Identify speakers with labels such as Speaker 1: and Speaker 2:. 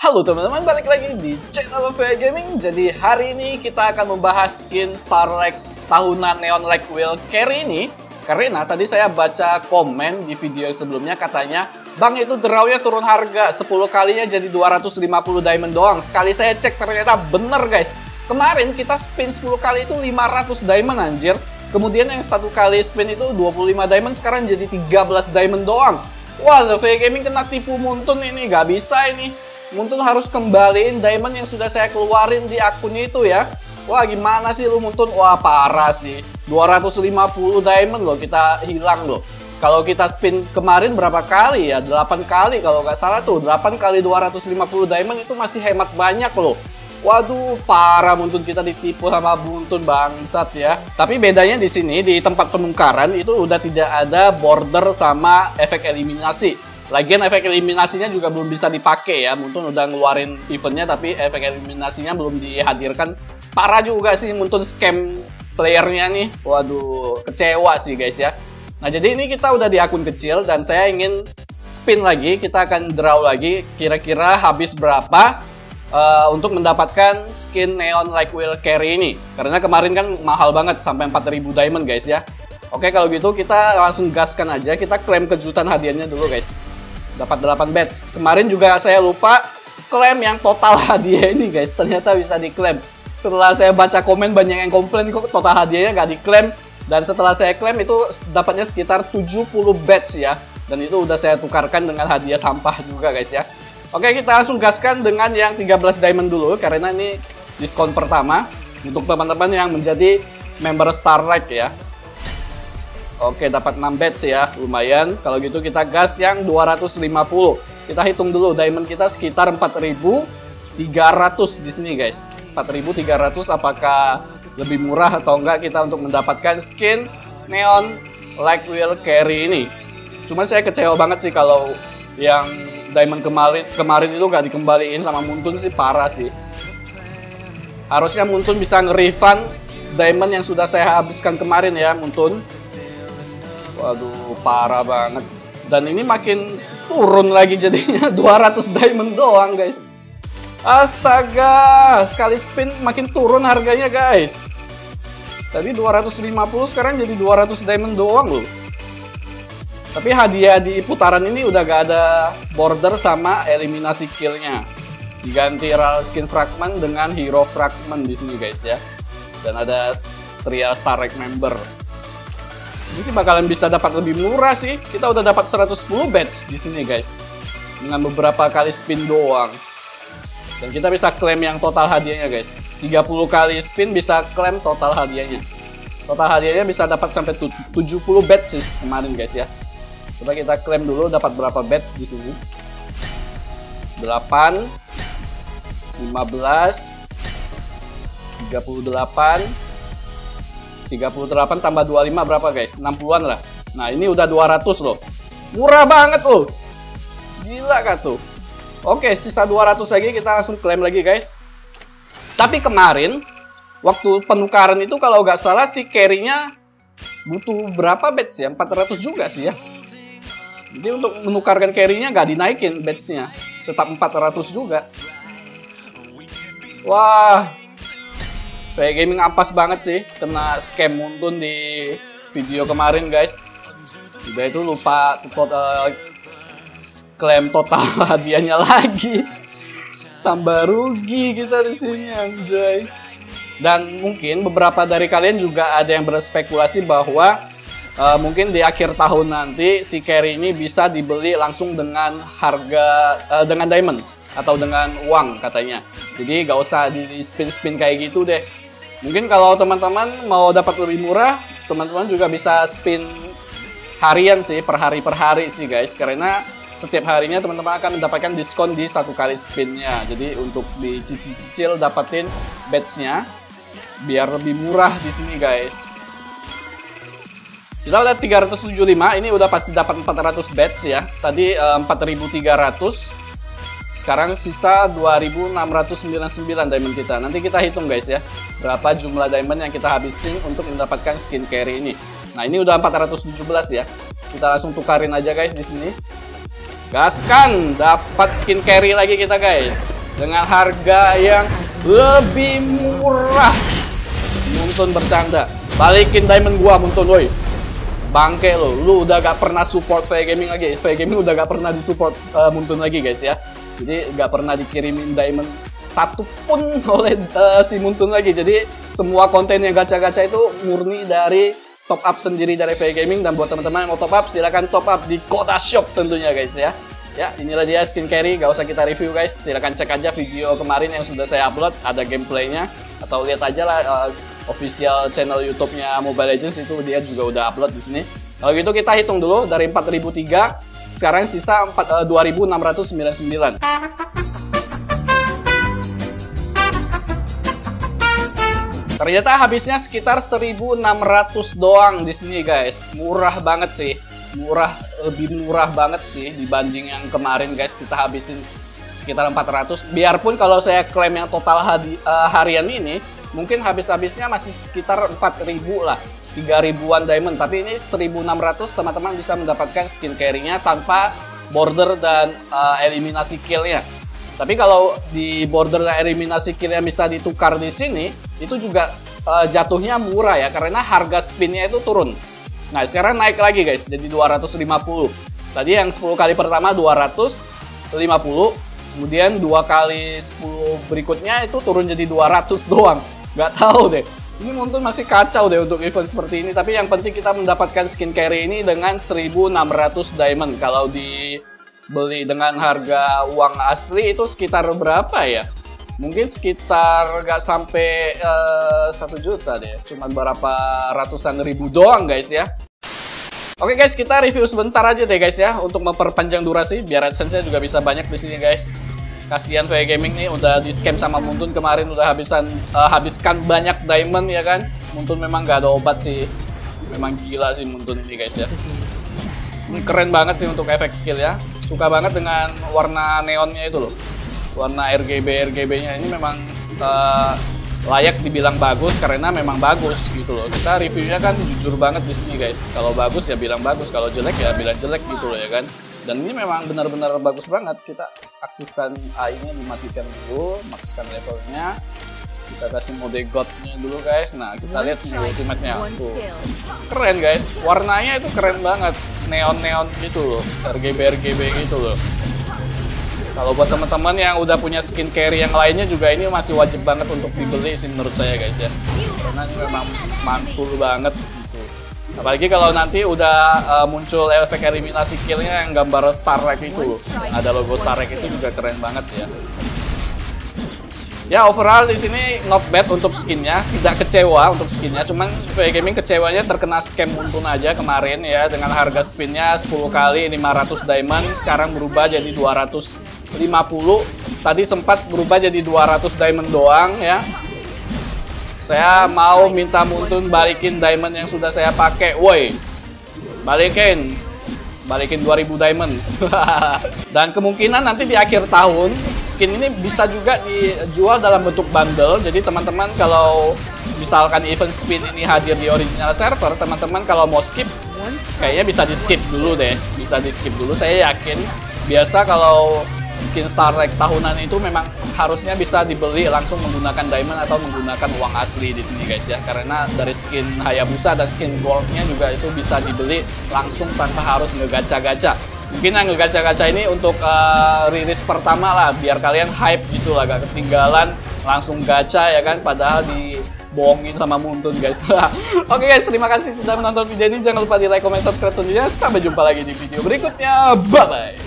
Speaker 1: Halo teman-teman, balik lagi di channel VA Gaming. Jadi hari ini kita akan membahas skin Starlight tahunan Neon Light Wheel Carry ini. Karena tadi saya baca komen di video sebelumnya katanya, Bang itu drawnya turun harga, 10 kalinya jadi 250 diamond doang. Sekali saya cek ternyata bener guys. Kemarin kita spin 10 kali itu 500 diamond anjir. Kemudian yang satu kali spin itu 25 diamond, sekarang jadi 13 diamond doang. Wah, VA Gaming kena tipu Muntun ini, gak bisa ini. Muntun harus kembaliin diamond yang sudah saya keluarin di akunnya itu ya. Wah, gimana sih lu Muntun? Wah, parah sih. 250 diamond loh kita hilang loh. Kalau kita spin kemarin berapa kali ya? 8 kali kalau nggak salah tuh. 8 kali 250 diamond itu masih hemat banyak loh. Waduh, parah Muntun, kita ditipu sama Muntun bangsat ya. Tapi bedanya di sini di tempat penukaran itu udah tidak ada border sama efek eliminasi. Lagian efek eliminasinya juga belum bisa dipakai ya. Muntun udah ngeluarin eventnya tapi efek eliminasinya belum dihadirkan. Parah juga sih Muntun scam playernya nih. Waduh, kecewa sih guys ya. Nah, jadi ini kita udah di akun kecil dan saya ingin spin lagi. Kita akan draw lagi. Kira-kira habis berapa untuk mendapatkan skin Neon Light Wheel Carry ini. Karena kemarin kan mahal banget sampai 4000 diamond guys ya. Oke, kalau gitu kita langsung gaskan aja. Kita klaim kejutan hadiahnya dulu guys. Dapat 8 badge. Kemarin juga saya lupa klaim yang total hadiah ini guys. Ternyata bisa diklaim. Setelah saya baca komen banyak yang komplain kok total hadiahnya nggak diklaim. Dan setelah saya klaim itu dapatnya sekitar 70 badge ya. Dan itu udah saya tukarkan dengan hadiah sampah juga guys ya. Oke, kita langsung gaskan dengan yang 13 diamond dulu. Karena ini diskon pertama untuk teman-teman yang menjadi member Starlight ya. Oke, dapat 6 badge ya, lumayan. Kalau gitu kita gas yang 250. Kita hitung dulu diamond kita sekitar 4.300 di sini guys. 4.300, apakah lebih murah atau enggak kita untuk mendapatkan skin Neon Light Wheel Carry ini. Cuman saya kecewa banget sih kalau yang diamond kemarin itu nggak dikembaliin sama Muntun sih, parah sih. Harusnya Muntun bisa nge-refund diamond yang sudah saya habiskan kemarin ya Muntun. Waduh, parah banget. Dan ini makin turun lagi jadinya 200 diamond doang guys. Astaga, sekali spin makin turun harganya guys. Tadi 250, sekarang jadi 200 diamond doang loh. Tapi hadiah di putaran ini udah gak ada border sama eliminasi killnya. Diganti Real Skin Fragment dengan Hero Fragment di sini guys ya. Dan ada Trial Starlight Member. Ini sih bakalan bisa dapat lebih murah sih. Kita udah dapat 110 badge di sini guys. Dengan beberapa kali spin doang. Dan kita bisa klaim yang total hadiahnya guys. 30 kali spin bisa klaim total hadiahnya. Total hadiahnya bisa dapat sampai 70 badge sih kemarin guys ya. Coba kita klaim dulu dapat berapa badge di sini. 8, 15, 38 tambah 25 berapa guys? 60-an lah. Nah, ini udah 200 loh. Murah banget loh. Gila kan tuh. Oke, sisa 200 lagi, kita langsung klaim lagi guys. Tapi kemarin waktu penukaran itu kalau nggak salah si carry-nya butuh berapa badge ya? 400 juga sih ya. Jadi untuk menukarkan carry-nya nggak dinaikin badge-nya. Tetap 400 juga. Wah, VA Gaming ampas banget sih, kena scam Muntun di video kemarin guys. Udah itu lupa klaim total hadiahnya lagi. Tambah rugi kita di sini anjay. Dan mungkin beberapa dari kalian juga ada yang berspekulasi bahwa mungkin di akhir tahun nanti si carry ini bisa dibeli langsung dengan harga dengan diamond atau dengan uang katanya. Jadi gak usah di spin-spin kayak gitu deh. Mungkin kalau teman-teman mau dapat lebih murah, teman-teman juga bisa spin harian sih, per hari sih guys. Karena setiap harinya teman-teman akan mendapatkan diskon di satu kali spinnya. Jadi untuk dicicil dapatin badge-nya biar lebih murah di sini guys. Kita udah 375, ini udah pasti dapat 400 badge ya. Tadi 4.300. Sekarang sisa 2.699 diamond kita. Nanti kita hitung guys ya, berapa jumlah diamond yang kita habisin untuk mendapatkan skin carry ini. Nah, ini udah 417 ya. Kita langsung tukarin aja guys di sini. Gaskan, dapat skin carry lagi kita guys. dengan harga yang lebih murah. Muntun bercanda. Balikin diamond gua, Muntun, woi. Bangke lo, lu udah gak pernah support VE Gaming lagi. VE Gaming udah gak pernah disupport Muntun lagi, guys ya. Jadi gak pernah dikirimin diamond satu pun oleh si Muntun lagi. Jadi semua konten yang gacha-gacha itu murni dari top up sendiri dari VE Gaming. Dan buat teman-teman yang mau top up, silahkan top up di Koda Shop tentunya, guys ya. Ya, inilah dia skin carry, gak usah kita review, guys. Silahkan cek aja video kemarin yang sudah saya upload, ada gameplaynya. Atau lihat aja lah official channel YouTube-nya Mobile Legends, itu dia juga udah upload di sini. Kalau gitu kita hitung dulu dari 4003, sekarang sisa 2699. Ternyata habisnya sekitar 1600 doang di sini, guys. Murah banget sih. Lebih murah banget sih dibanding yang kemarin, guys. Kita habisin sekitar 400. Biarpun kalau saya klaim yang total harian ini, mungkin habis-habisnya masih sekitar 4000 lah. 3000-an diamond. Tapi ini 1600 teman-teman bisa mendapatkan skin carry-nya tanpa border dan eliminasi kill-nya. Tapi kalau di border dan eliminasi kill yang bisa ditukar di sini, itu juga jatuhnya murah ya, karena harga spin-nya itu turun. Nah, sekarang naik lagi, guys, jadi 250. Tadi yang 10 kali pertama 250, kemudian 2 kali 10 berikutnya itu turun jadi 200 doang. Nggak tahu deh. Ini mungkin masih kacau deh untuk event seperti ini, tapi yang penting kita mendapatkan skin carry ini dengan 1600 diamond. Kalau dibeli dengan harga uang asli itu sekitar berapa ya? Mungkin sekitar nggak sampai 1 juta deh, cuma berapa ratusan ribu doang, guys ya. Oke, guys, kita review sebentar aja deh, guys ya, untuk memperpanjang durasi biar AdSense-nya juga bisa banyak di sini, guys. Kasihan VE Gaming nih udah di scam sama Muntun kemarin, udah habiskan banyak diamond ya kan. Muntun memang nggak ada obat sih, memang gila sih Muntun ini, guys ya. Ini keren banget sih untuk efek skill ya. Suka banget dengan warna neonnya itu loh. Warna RGB-nya ini memang layak dibilang bagus karena memang bagus gitu loh. Kita reviewnya kan jujur banget di sini, guys. Kalau bagus ya bilang bagus, kalau jelek ya bilang jelek gitu loh ya kan. Dan ini memang benar-benar bagus banget. Kita aktifkan AI-nya, dimatikan dulu, makskan levelnya. Kita kasih mode God-nya dulu, guys. Nah, kita lihat nih ultimate-nya. Tuh. Keren, guys. Warnanya itu keren banget. Neon-neon gitu loh. RGB gitu loh. Kalau buat teman-teman yang udah punya skin carry yang lainnya juga ini masih wajib banget untuk dibeli sih menurut saya, guys ya. Karena ini memang mantul banget gitu. Apalagi kalau nanti udah muncul efek eliminasi kill-nya yang gambar Star Trek itu loh. Yang ada logo Star Trek itu juga keren banget ya. Ya, overall di sini not bad untuk skinnya, tidak kecewa untuk skinnya. Cuman VE Gaming kecewanya terkena scam Muntun aja kemarin ya, dengan harga spinnya 10 kali 500 diamond, sekarang berubah jadi 250. Tadi sempat berubah jadi 200 diamond doang ya. Saya mau minta Muntun balikin diamond yang sudah saya pakai, woi. Balikin 2000 diamond. Dan kemungkinan nanti di akhir tahun skin ini bisa juga dijual dalam bentuk bundle. Jadi teman-teman kalau misalkan event spin ini hadir di original server, teman-teman kalau mau skip kayaknya bisa di skip dulu deh. Bisa di skip dulu, saya yakin. Biasa kalau skin Star Trek tahunan itu memang harusnya bisa dibeli langsung menggunakan diamond atau menggunakan uang asli di sini, guys ya. Karena dari skin Hayabusa dan skin Gold-nya juga itu bisa dibeli langsung tanpa harus ngegacha-gacha. Mungkin yang ngegacha-gacha ini untuk rilis pertama lah, biar kalian hype gitu lah, gak ketinggalan langsung gacha ya kan, padahal dibohongin sama Muntun, guys. Oke, guys, terima kasih sudah menonton video ini. Jangan lupa di like, comment, subscribe tentunya. Sampai jumpa lagi di video berikutnya. Bye-bye.